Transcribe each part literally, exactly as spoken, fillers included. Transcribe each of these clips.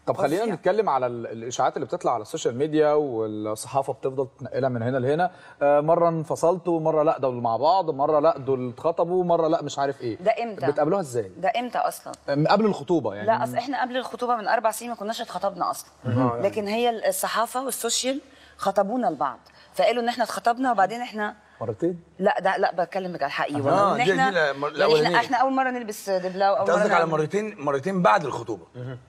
طب خلينا نتكلم على الاشاعات اللي بتطلع على السوشيال ميديا والصحافه بتفضل تنقلها من هنا لهنا، مره انفصلتوا، مره لا دول مع بعض، مره لا دول اتخطبوا، مره لا مش عارف ايه. ده امتى؟ بتقابلوها ازاي؟ ده امتى اصلا؟ قبل الخطوبه يعني. لا اصل احنا قبل الخطوبه من اربع سنين ما كناش اتخطبنا اصلا، لكن هي الصحافه والسوشيال خطبونا لبعض، فقالوا ان احنا اتخطبنا وبعدين احنا مرتين؟ لا ده لا بتكلم على الحقيقي والله. اه ان دي احنا دي يعني احنا احنا اول مره نلبس دبله واول مره. قصدك على مرتين مرتين بعد الخطوبه؟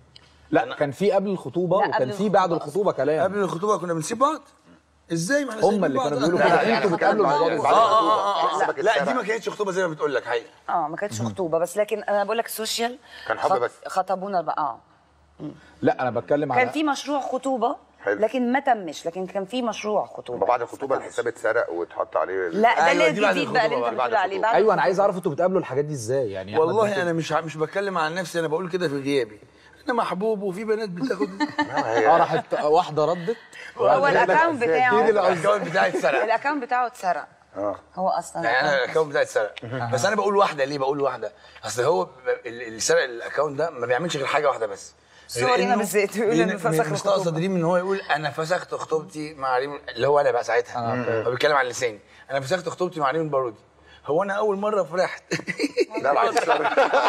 لا كان في قبل الخطوبه وكان في بعد الخطوبه كلام. قبل الخطوبه كنا بنسيب بعض؟ ازاي؟ ما احنا هم اللي كانوا بيقولوا كده، انتوا بتقابلوا بعض اه اه اه لا دي ما كانتش خطوبه زي ما بتقول لك حقيقه. اه ما كانتش خطوبه، بس لكن انا بقول لك السوشيال كان حب بس خطبونا بقى. اه لا انا بتكلم على كان في مشروع خطوبه حلو. لكن ما تمش، لكن كان في مشروع خطوبه. بعد الخطوبه الحساب اتسرق واتحط عليه. لا ده اللي الجديد بقى اللي انت بتقول عليه بعد. ايوه انا عايز اعرف انتوا بتقابلوا الحاجات دي ازاي يعني. والله انا مش مش بتكلم عن نفسي، انا بقول كده في غيابي. انا محبوب وفي بنات بتاخد اه راحت واحده ردت. هو الاكونت بتاعه الاكونت بتاعي اتسرق. الاكونت بتاعه اتسرق. اه هو اصلا يعني انا الاكونت بتاعي اتسرق، بس انا بقول واحده. ليه بقول واحده؟ اصل هو اللي سرق الاكونت ده ما بيعملش غير حاجه واحده بس. صورينا بالزيت يقول انه فسخ الخطوبه. مستقصد ريم ان هو يقول انا فسخت خطوبتي مع ريم، اللي هو انا بقى ساعتها هو بيتكلم عن لساني. انا فسخت خطوبتي مع ريم البارودي. هو انا اول مره فرحت. لا بعد الشر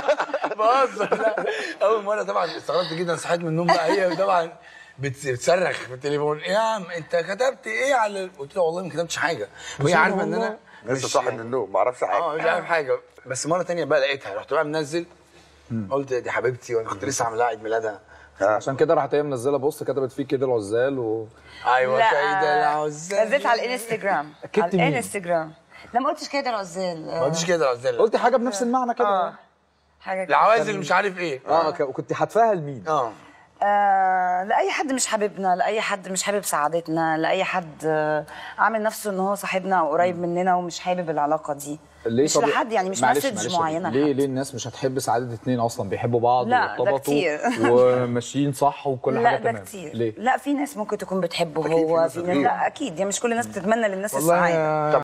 بهزر. لا اول مره طبعا استغربت جدا، صحيت من النوم بقى هي طبعا بتصرخ في التليفون، ايه يا عم انت كتبت ايه على؟ قلت له والله ما كتبتش حاجه، وهي عارفه ان انا لسه صاحي من النوم ما اعرفش حاجه. اه مش عارف حاجه. بس مره ثانيه بقى لقيتها، رحت بقى منزل قلت دي حبيبتي وانا كنت لسه عامل لها عيد ميلادها. عشان كده راحت هي منزله بوست كتبت فيه كده العزال و ايوه كده العزال. نزلت على الانستجرام. على الانستجرام. لا ما قلتش كده العزال. ما قلتش كده العزال. قلت حاجه بنفس المعنى كده. اه حاجه كده. العوازل مش عارف ايه. اه كنت حاتفاها لمين؟ اه آه لاي حد مش حاببنا، لاي حد مش حابب سعادتنا، لاي حد آه عامل نفسه ان هو صاحبنا او قريب مننا ومش حابب العلاقه دي. ليه؟ مش لحد يعني، مش مسج معينه. ليه ليه الناس مش هتحب سعاده اتنين اصلا بيحبوا بعض وارتبطوا وماشيين صح وكل حاجه تمام؟ لا ده كتير. ليه؟ لا في ناس ممكن تكون بتحبه هو، في ناس لا اكيد يعني مش كل الناس بتتمنى للناس السعاده.